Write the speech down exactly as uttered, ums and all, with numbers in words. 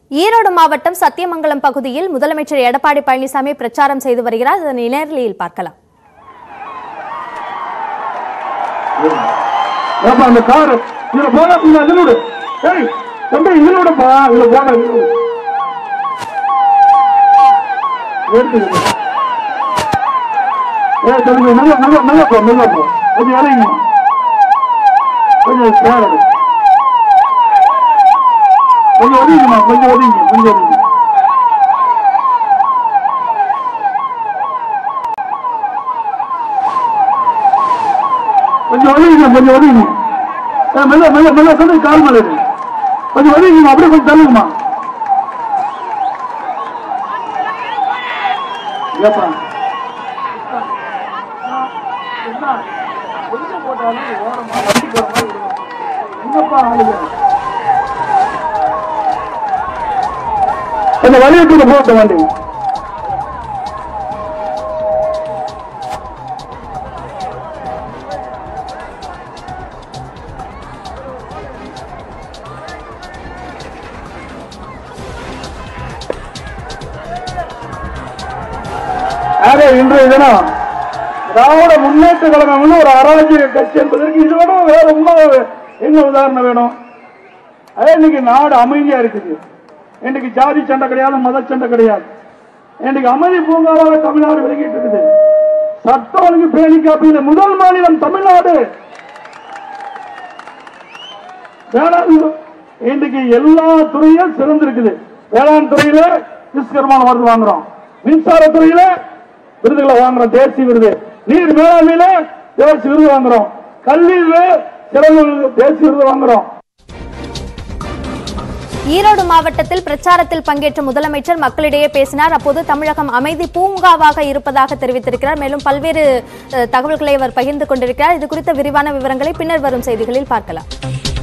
ஈரோடு மாவட்டம் சத்தியமங்கலம் பகுதியில் முதலமைச்சர் எடப்பாடி பழனிசாமி பிரச்சாரம் செய்து வருகிறார். இதனை நேரலையில் பார்க்கலாம். கொஞ்சம் ஒதுங்கம்மா, கொஞ்சம் ஒதுங்க, கொஞ்சம் ஒதுங்க. கொஞ்சம் ஒதுங்க, கொஞ்சம் ஒதுங்க. மெல்ல மெல்ல மெல்ல சொல்லி கால் மேல கொஞ்சம் ஒதுங்கம்மா, அப்படியே கொஞ்சம் தள்ளுங்கம்மா. ஏப்பா போட்டாலும் ஓரமா வண்டி போற மாதிரி என்னப்பா ஆளுங்க அந்த வலியத்துல போட்ட வண்டி இன்றைய தினம் திராவிட முன்னேற்ற கழகம் ஒரு அராஜக கட்சி என்பதற்கு இதோட வேற என்ன உதாரணம் வேணும்? அதே இன்னைக்கு நாடு அமைதியா இருக்குது. இன்னைக்கு ஜாதி சண்டை கிடையாது, மத சண்டை கிடையாது. இன்னைக்கு அமைதி பூங்காவாக தமிழ்நாடு விளங்கிட்டு இருக்குது. சட்ட ஒழுங்கு பேணி காப்பீடு முதல் மாநிலம் தமிழ்நாடு. இன்னைக்கு எல்லா துறையும் சிறந்திருக்குது. வேளாண் துறையில விஸ்வகர்மான விருது வாங்குறோம், மின்சாரத்துறையில விருதுகளை வாங்குறோம், தேசிய விருது. நீர் மேலாண்மையில தேசிய விருது வாங்குறோம், கல்வியில சிறந்த தேசிய விருது வாங்குறோம். ஈரோடு மாவட்டத்தில் பிரச்சாரத்தில் பங்கேற்ற முதலமைச்சர் மக்களிடையே பேசினார். அப்போது தமிழகம் அமைதி பூங்காவாக இருப்பதாக தெரிவித்திருக்கிறார். மேலும் பல்வேறு தகவல்களை அவர் பகிர்ந்து கொண்டிருக்கிறார். இது குறித்த விரிவான விவரங்களை பின்னர் வரும் செய்திகளில் பார்க்கலாம்.